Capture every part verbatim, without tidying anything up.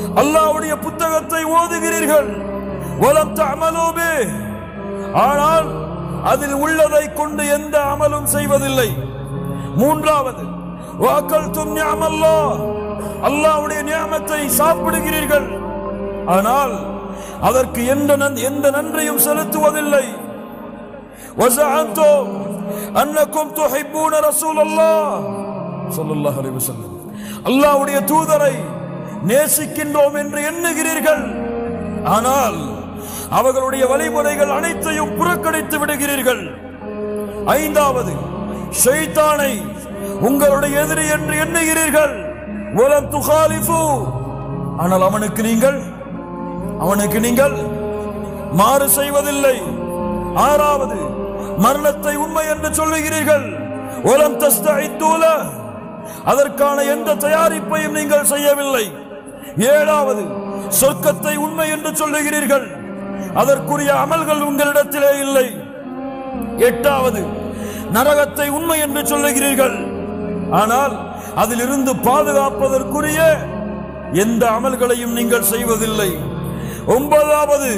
அல்லாஹ்வுடைய புத்தகத்தை ஓதுகிறீர்கள், வலம் தஅமலூ பிஹி, ஆனால் அதில் உள்ளதை கொண்டு எந்த அமலும் செய்வதில்லை. மூன்றாவது, வஅகல்தும் நிஅமல்லாஹ், அல்லாஹ்வுடைய நிஅமத்தை சாப்பிடுகிறீர்கள், ஆனால் அதற்கு எந்த எந்த நன்றியும் செலுத்துவதில்லை. வஸஅன்தும் அன்னகும் துஹிப்பூன ரசூலல்லாஹ் ஸல்லல்லாஹு அலைஹி வஸல்லம், அல்லாஹ்வுடைய தூதரை நேசிக்கின்றோம் என்று எண்ணுகிறீர்கள், ஆனால் அவர்களுடைய வழிமுறைகள் அனைத்தையும் புறக்கணித்து விடுகிறீர்கள். ஐந்தாவது, ஷைத்தானை உங்களுடைய எதிரி என்று எண்ணுகிறீர்கள், வலம் துகாலிஃபு, ஆனால் அவனுக்கு நீங்கள் அவனுக்கு நீங்கள் மாறு செய்வதில்லை. ஆறாவது, மரணத்தை உண்மை என்று சொல்லுகிறீர்கள், வலம் தஸ்தஇது லஹு, அதற்கான எந்த தயாரிப்பையும் நீங்கள் செய்யவில்லை. ஏழாவது, சொர்க்கத்தை உண்மை என்று சொல்லுகிறீர்கள், அதற்குரிய அமல்கள் உங்களிடத்திலே இல்லை. எட்டாவது, நரகத்தை உண்மை என்று சொல்லுகிறீர்கள், ஆனால் அதிலிருந்து பாதுகாப்பதற்குரிய எந்த அமல்களையும் நீங்கள் செய்வதில்லை. ஒன்பதாவது,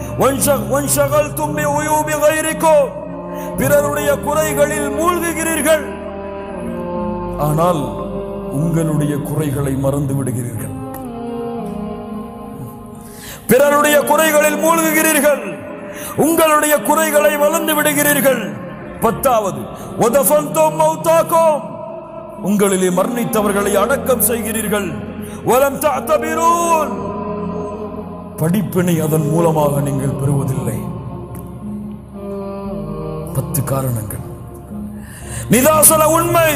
பிறருடைய குறைகளில் மூழ்குகிறீர்கள், ஆனால் உங்களுடைய குறைகளை மறந்து விடுகிறீர்கள். பிறருடைய குறைகளில் மூழ்குகிறீர்கள், உங்களுடைய குறைகளை மறந்து விடுகிறீர்கள். பத்தாவது, வதஃபன்தும் மௌதாக்கும், உங்களிலே மரணித்தவர்களை அடக்கம் செய்கிறீர்கள். வலம் தஅதபிரூன், படிப்பினை அதன் மூலமாக நீங்கள் பெறுவதில்லை. பத்து காரணங்கள். நிதாசன உண்மை.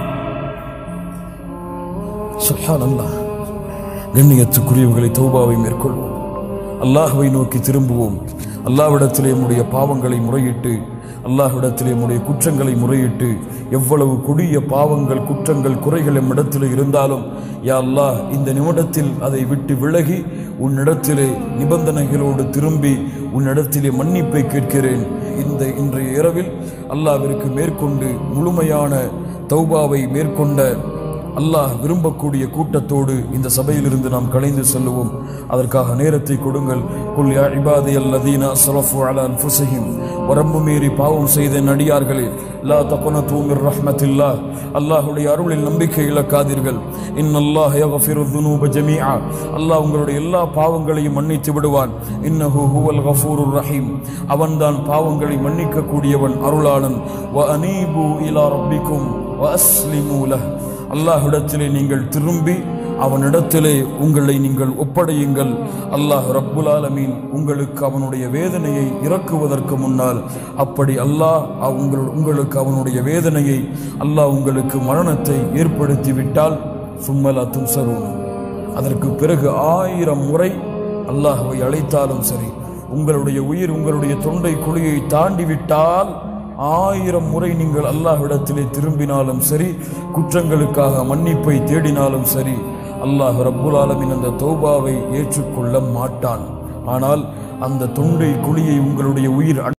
சுப்ஹானல்லாஹ். கண்ணியத்துக்குரியவர்களை, தௌபாவை மேற்கொள்வோம், அல்லாஹ்வை நோக்கி திரும்புவோம், அல்லாஹ்விடத்திலே நம்முடைய பாவங்களை முறையிட்டு, அல்லாஹ்விடத்திலே நம்முடைய குற்றங்களை முறையிட்டு, எவ்வளவு கொடிய பாவங்கள், குற்றங்கள், குறைகள் நம்மிடத்தில் இருந்தாலும், யா அல்லாஹ், இந்த நிமிடத்தில் அதை விட்டு விலகி உன்னிடத்திலே நிபந்தனைகளோடு திரும்பி உன்னிடத்திலே மன்னிப்பை கேட்கிறேன். இந்த இன்றைய இரவில் அல்லாஹ்விற்கு மேற்கொண்டு முழுமையான தௌபாவை மேற்கொண்ட அல்லாஹ் விரும்பக்கூடிய கூட்டத்தோடு இந்த சபையிலிருந்து நாம் கலைந்து செல்லுவோம். அதற்காக நேரத்தை கொடுங்கள். குல் யா இபாதியல்லதீன அஸ்ரஃபு அலா அன்ஃபுஸிஹிம், வரம்பு மீறி பாவம் செய்த நடிகார்களே, லா தக்னது மிர் ரஹ்மத்தில்லாஹ், அல்லாஹ்வுடைய அருளில் நம்பிக்கை இழக்காதீர்கள். இன்னல்லாஹ யக்ஃபிரு ذுனூப ஜமீஆ, அல்லாஹ் உங்களுடைய எல்லா பாவங்களையும் மன்னித்து விடுவான். இன்னஹு ஹுவல் கஃபூருர் ரஹீம், அவன்தான் பாவங்களை மன்னிக்க கூடியவன், அருளாளன். வ அனீபு இலா ரப்பிக்கும் வ அஸ்லிமு லஹ், அல்லாஹ்விடத்திலே நீங்கள் திரும்பி அவனிடத்திலே உங்களை நீங்கள் ஒப்படையுங்கள். அல்லாஹ் ரப்புல் ஆலமீன் உங்களுக்கு அவனுடைய வேதனையை இறக்குவதற்கு முன்னால், அப்படி அல்லாஹ் உங்களுக்கு அவனுடைய வேதனையை, அல்லாஹ் உங்களுக்கு மரணத்தை ஏற்படுத்தி விட்டால், சும்மலா துன்சரூன், அதற்கு பிறகு ஆயிரம் முறை அல்லாஹ்வை அழைத்தாலும் சரி, உங்களுடைய உயிர் உங்களுடைய தொண்டை குழியை தாண்டி விட்டால் ஆயிரம் முறை நீங்கள் அல்லாஹ்விடத்திலே திரும்பினாலும் சரி, குற்றங்களுக்காக மன்னிப்பை தேடினாலும் சரி, அல்லாஹ் ரப்புல் ஆலமீன் அந்த தௌபாவை ஏற்றுக்கொள்ள மாட்டான். ஆனால் அந்த தொண்டை குழியை உங்களுடைய உயிர்